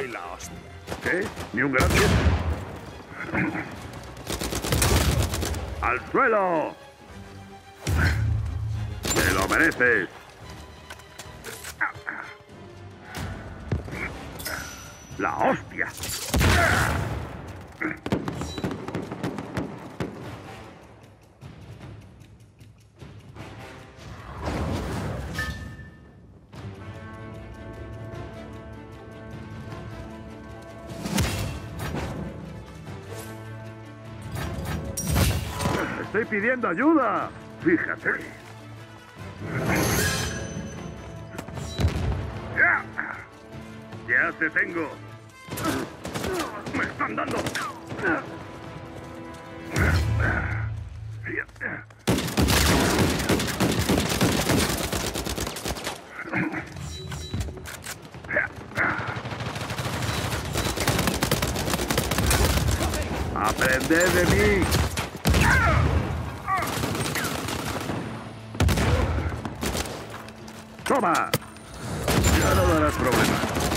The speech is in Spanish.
soy la hostia. ¿Qué? ¿Ni un gracias? ¡Al suelo! ¡Te lo mereces! ¡La hostia! ¡Estoy pidiendo ayuda! Fíjate. ¡Ya te tengo! ¡Me están dando! ¡Aprended de mí! ¡Toma! Ya no darás problemas.